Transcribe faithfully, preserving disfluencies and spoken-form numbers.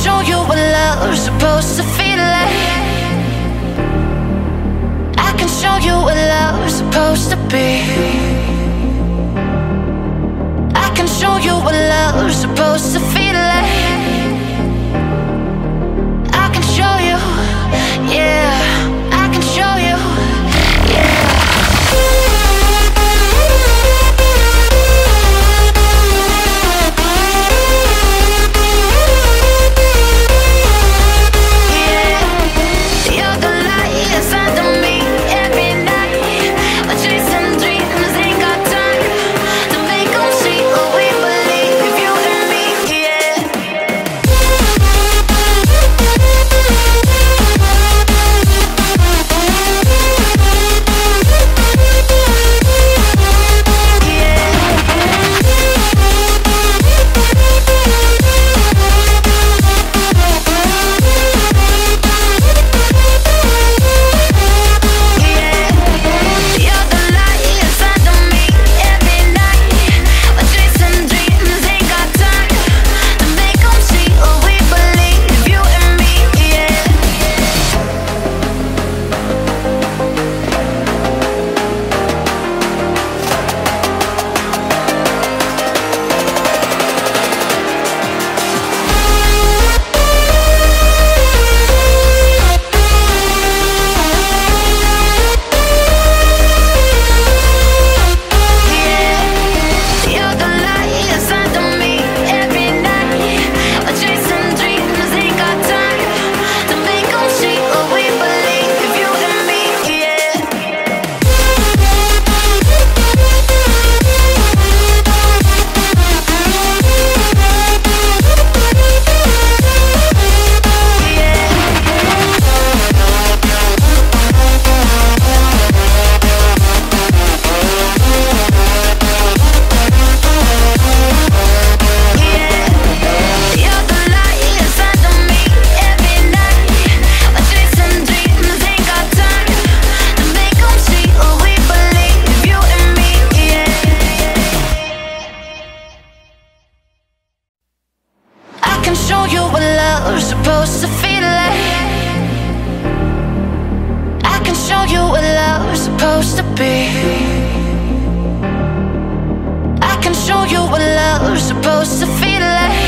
show you what love's supposed to feel like. I can show you what love's supposed to be. I can show you what love's supposed to feel like. I can show you, yeah, I can show you, yeah. Supposed to feel like. I can show you what love's supposed to be. I can show you what love's supposed to feel like.